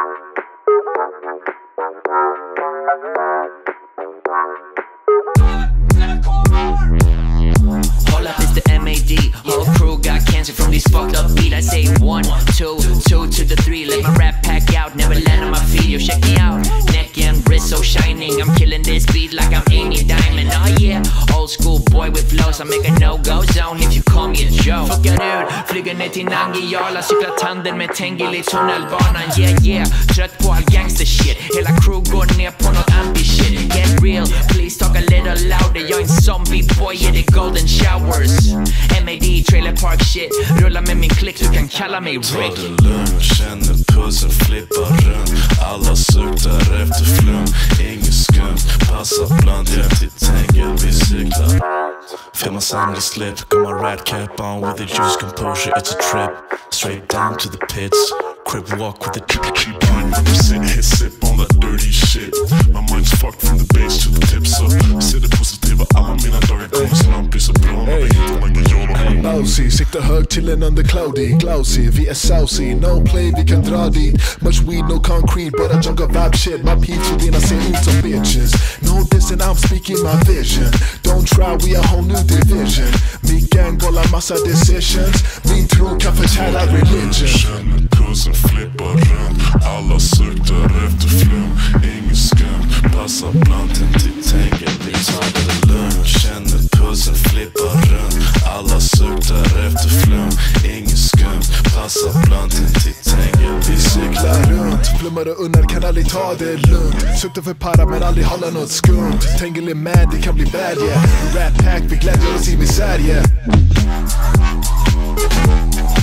Hold up, it's the MAD. Whole crew got cancer from these fucked up beat. I say 1, 2, 2 to the 3. Let my rap pack out, never land on my feet. Yo, check me out, neck and wrist so shining. I'm killing this beat like I'm Amy Diamond. Oh yeah, old school boy with flows. I make a no-go zone if you call me a joke. Fuckar ur, flyger ner till Nangijala. Cyklar tanden med Tengil i tunnelbanan. Yeah yeah, trött på all gangster shit. Hela crew går ner på något ambi shit. Get real, please talk a little louder. Jag är en zombie boy i the golden showers. MAD, trailer park shit. Rulla med min klick, du kan kalla mig Rick. Ta det lugnt, känner pulsen flippar runt. Alla suktar efter flum, inget skumt. Passar bland hem till Tengil, vi cyklar. Feel my sound of slip, got my rat cap on with the juice composure, it's a trip. Straight down to the pits, crib walk with the keep on represent, hit sip on that dirty shit. My mind's fucked from the base to the tip, så ser det positiva, alla mina dagar kommer snabbis och bra. Man vet inte om man kan göra Lousy, siktar hög till en undercloudy, glousy, vi är saucy, no play, vi kan dra dit. Much weed, no concrete, but I junk a vibe shit. My peeps och dina ser ut som bitches. No dissing, I'm speaking my vision. Don't try, we a whole new division. Min gang bollar massa decisions. Min tro kan förtära religion. Känner pulsen flippar runt. Alla suktar efter flum, inget skumt. Passar bland hem till Tengil, vi tar det lugnt. Känner pulsen flippar runt. Alla suktar efter flum, inget skumt. Passar bland hem till Tengil, vi cyklar runt. Flummar och unnar kan aldrig ta det lugnt. Suktar för para men aldrig hålla något skumt. Tengil är mad, det kan bli bad yeah. Rap pack, vi glädjer oss i misär yeah.